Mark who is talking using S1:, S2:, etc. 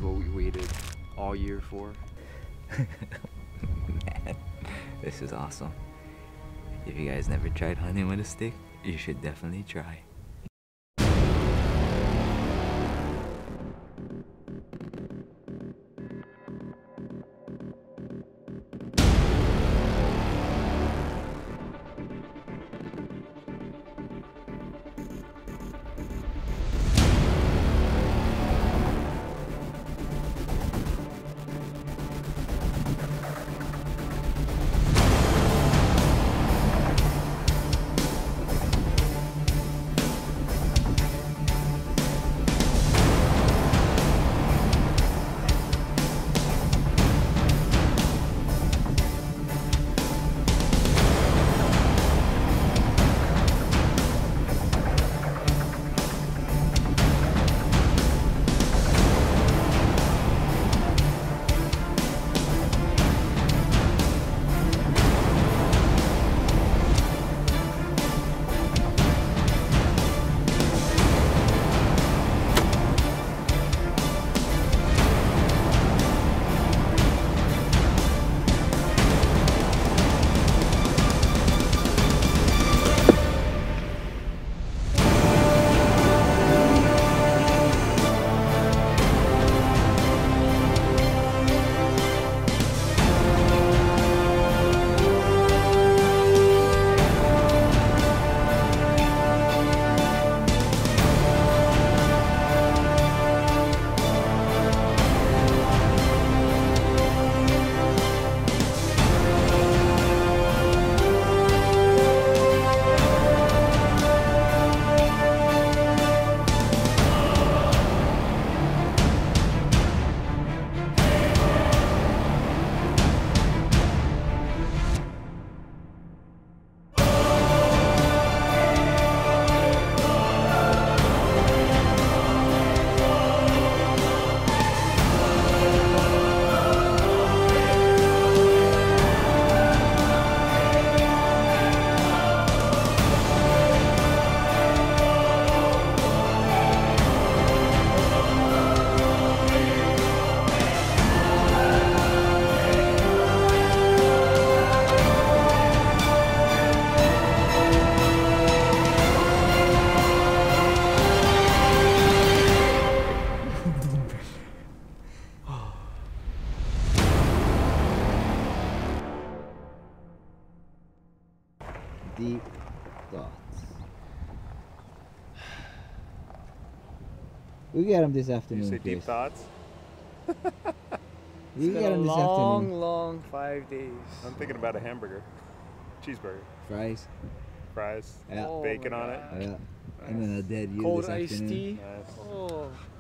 S1: what we waited all year for.
S2: Man, this is awesome. If you guys never tried hunting with a stick, you should definitely try.
S3: Deep thoughts. We got him this afternoon.
S4: You say
S3: Chris.
S4: deep thoughts?
S3: We
S1: It's
S3: got
S1: been
S3: him
S1: a
S3: this
S1: long,
S3: afternoon.
S1: long 5 days.
S4: I'm thinking about a hamburger. Cheeseburger.
S3: Fries.
S4: Fries.
S3: Yeah.
S1: Oh
S4: Bacon
S1: my
S4: on it.
S1: God.
S3: Yeah. And then a dead you
S1: Cold
S3: this
S1: iced
S3: afternoon.
S1: tea.
S4: Nice.
S1: Oh.